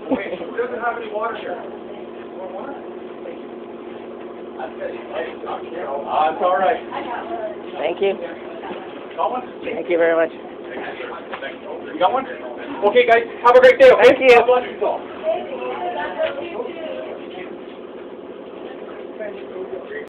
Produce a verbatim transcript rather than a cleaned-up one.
Wait, who doesn't have any water here? Uh, it's all right. Thank you. Got one? Thank you very much. You got one? Okay, guys, have a great day, okay? Thank you. God bless you all.